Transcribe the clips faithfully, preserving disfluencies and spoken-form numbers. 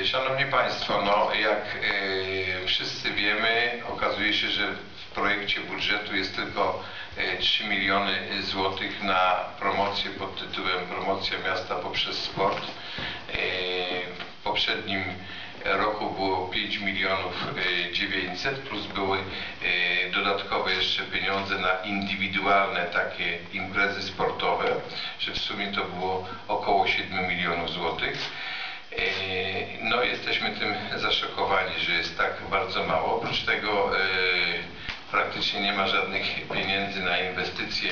Szanowni Państwo, no jak e, wszyscy wiemy, okazuje się, że w projekcie budżetu jest tylko e, trzy miliony złotych na promocję pod tytułem Promocja miasta poprzez sport. E, w poprzednim roku było pięć milionów dziewięćset, plus były e, dodatkowe jeszcze pieniądze na indywidualne takie imprezy sportowe, że w sumie to było około siedem milionów złotych. No, jesteśmy tym zaszokowani, że jest tak bardzo mało. Oprócz tego e, praktycznie nie ma żadnych pieniędzy na inwestycje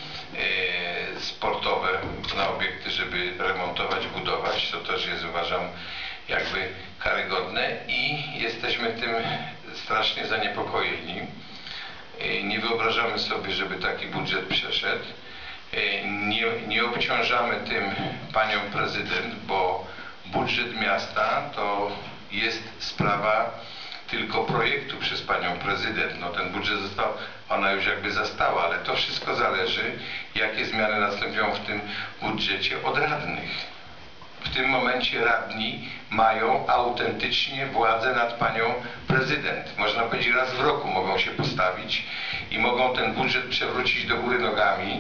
e, sportowe, na obiekty, żeby remontować, budować. To też jest, uważam, jakby karygodne i jesteśmy tym strasznie zaniepokojeni. E, nie wyobrażamy sobie, żeby taki budżet przeszedł. E, nie, nie obciążamy tym panią prezydent, bo budżet miasta to jest sprawa tylko projektu przez panią prezydent. No, ten budżet został, ona już jakby zastała, ale to wszystko zależy, jakie zmiany nastąpią w tym budżecie od radnych. W tym momencie radni mają autentycznie władzę nad panią prezydent. Można powiedzieć, raz w roku mogą się postawić i mogą ten budżet przewrócić do góry nogami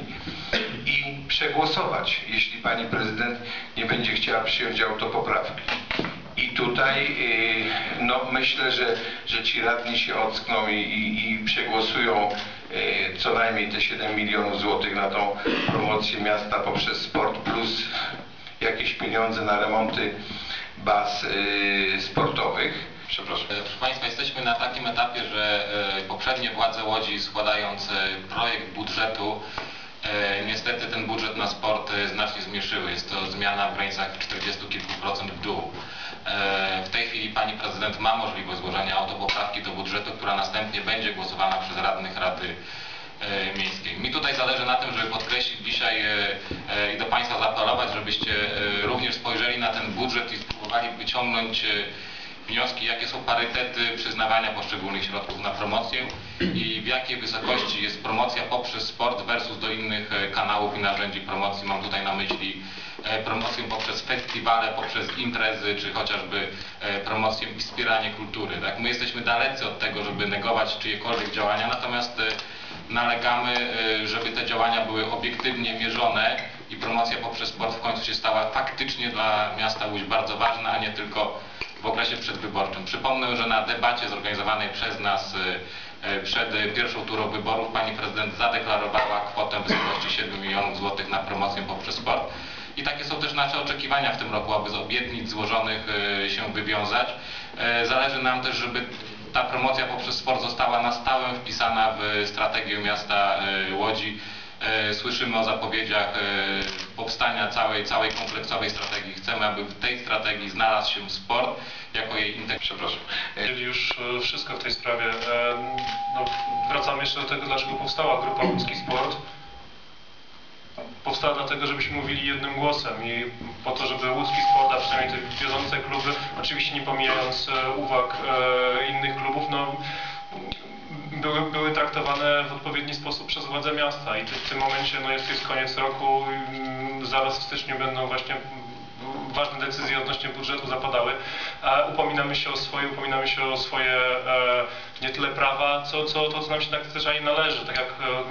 i przegłosować, jeśli pani prezydent nie będzie chciała przyjąć autopoprawki. I tutaj no, myślę, że, że ci radni się ockną i, i, i przegłosują co najmniej te siedem milionów złotych na tą promocję miasta poprzez sport, plus jakieś pieniądze na remonty baz y, sportowych. Przepraszam. Proszę Państwa, jesteśmy na takim etapie, że y, poprzednie władze Łodzi, składając y, projekt budżetu, y, niestety ten budżet na sport y, znacznie zmniejszyły. Jest to zmiana w granicach czterdziestu kilku procent w dół. Y, w tej chwili pani prezydent ma możliwość złożenia autopoprawki do budżetu, która następnie będzie głosowana przez radnych Rady Miejskiej. Mi tutaj zależy na tym, żeby podkreślić dzisiaj i do Państwa zaapelować, żebyście również spojrzeli na ten budżet i spróbowali wyciągnąć wnioski, jakie są parytety przyznawania poszczególnych środków na promocję i w jakiej wysokości jest promocja poprzez sport versus do innych kanałów i narzędzi promocji. Mam tutaj na myśli promocję poprzez festiwale, poprzez imprezy, czy chociażby promocję i wspieranie kultury. Tak? My jesteśmy dalecy od tego, żeby negować czyjekolwiek działania, natomiast nalegamy, żeby te działania były obiektywnie mierzone i promocja poprzez sport w końcu się stała faktycznie dla miasta Łódź bardzo ważna, a nie tylko w okresie przedwyborczym. Przypomnę, że na debacie zorganizowanej przez nas przed pierwszą turą wyborów pani prezydent zadeklarowała kwotę w wysokości siedem milionów złotych na promocję poprzez sport. I takie są też nasze oczekiwania w tym roku, aby z obietnic złożonych się wywiązać. Zależy nam też, żeby ta promocja poprzez sport została na stałe wpisana w strategię miasta Łodzi. Słyszymy o zapowiedziach powstania całej, całej kompleksowej strategii. Chcemy, aby w tej strategii znalazł się sport jako jej integracja. Przepraszam. Jeżeli już wszystko w tej sprawie, no, wracamy jeszcze do tego, dlaczego powstała grupa Łódzki Sport. Powstała dlatego, żebyśmy mówili jednym głosem i po to, żeby łódzki sport, a przynajmniej te wiodące kluby, oczywiście nie pomijając uwag innych klubów, no, były, były traktowane w odpowiedni sposób przez władze miasta i w tym momencie no, jest, jest koniec roku, zaraz w styczniu będą właśnie ważne decyzje odnośnie budżetu zapadały, a upominamy się o swoje, upominamy się o swoje e, nie tyle prawa, co, co to, co nam się tak zwyczajnie należy. Tak jak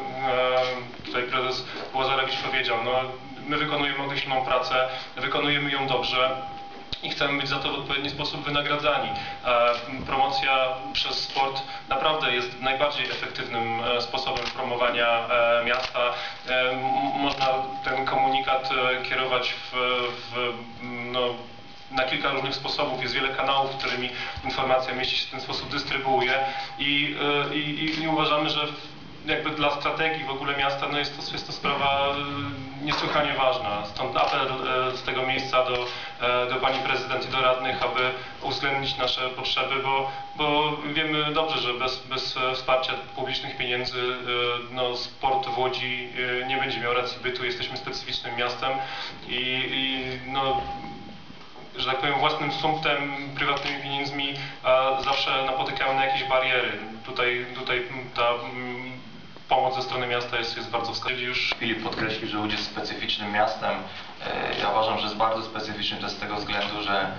e, tutaj prezes Łazarewicz powiedział, no, my wykonujemy określoną pracę, wykonujemy ją dobrze i chcemy być za to w odpowiedni sposób wynagradzani. E, promocja przez sport naprawdę jest najbardziej efektywnym e, sposobem promowania e, miasta. E, można ten komunikat e, kierować w, w, no, na kilka różnych sposobów. Jest wiele kanałów, którymi informacja mieści się w ten sposób dystrybuuje i, e, i, i uważamy, że jakby dla strategii w ogóle miasta no jest, to, jest to sprawa niesłychanie ważna. Stąd apel z tego miejsca do, do pani prezydent i do radnych, aby uwzględnić nasze potrzeby, bo, bo wiemy dobrze, że bez, bez wsparcia publicznych pieniędzy no, sport w Łodzi nie będzie miał racji bytu. Jesteśmy specyficznym miastem i, i no, że tak powiem, własnym sumptem, prywatnymi pieniędzmi a zawsze napotykamy na jakieś bariery. Tutaj, tutaj ta pomoc ze strony miasta jest, jest bardzo wskazana. Już Filip podkreślił, że Łódź jest specyficznym miastem. Ja uważam, że jest bardzo specyficzny też z tego względu, że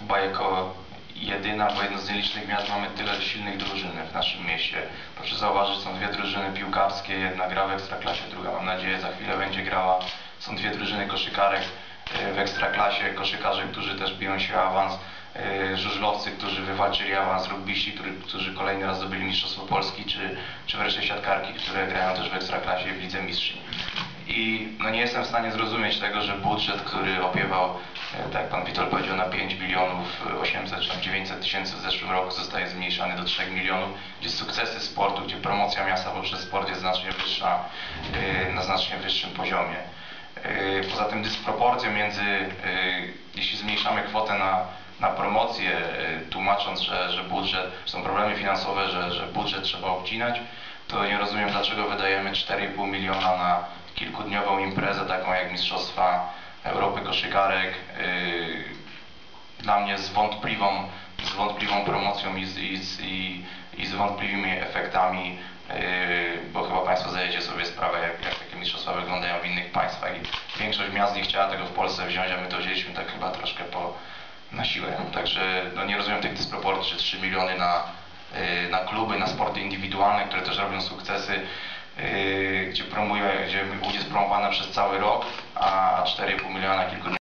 chyba jako jedyna, bo jedno z nielicznych miast mamy tyle silnych drużyn w naszym mieście. Proszę zauważyć, są dwie drużyny piłkarskie, jedna gra w Ekstraklasie, druga mam nadzieję za chwilę będzie grała. Są dwie drużyny koszykarek w Ekstraklasie, koszykarze, którzy też biją się o awans, żużlowcy, którzy wywalczyli awans, rugbyści, którzy, którzy kolejny raz zdobyli Mistrzostwo Polski, czy, czy wreszcie siatkarki, które grają też w Ekstraklasie w Lidze Mistrzyń. I no nie jestem w stanie zrozumieć tego, że budżet, który opiewał, tak jak pan Witold powiedział, na pięć milionów osiemset czy dziewięćset tysięcy w zeszłym roku, zostaje zmniejszany do trzech milionów, gdzie sukcesy sportu, gdzie promocja miasta poprzez sport jest znacznie wyższa, na znacznie wyższym poziomie. Poza tym dysproporcje między, jeśli zmniejszamy kwotę na, na promocję, tłumacząc, że, że budżet, że są problemy finansowe, że, że budżet trzeba obcinać, to nie rozumiem, dlaczego wydajemy cztery i pół miliona na kilkudniową imprezę, taką jak Mistrzostwa Europy Koszykarek. Dla mnie z wątpliwą, z wątpliwą promocją i z, i, z, i, i z wątpliwymi efektami, bo chyba Państwo zdajecie sobie sprawę, jak, jak takie mistrzostwa wyglądają w innych państwach i większość miast nie chciała tego w Polsce wziąć, a my to wzięliśmy tak chyba troszkę po, na siłę. Także no nie rozumiem tych dysproporcji, że trzy miliony na, na kluby, na sporty indywidualne, które też robią sukcesy, gdzie promuje, gdzie łódź jest promowana przez cały rok, a cztery i pół miliona na kilku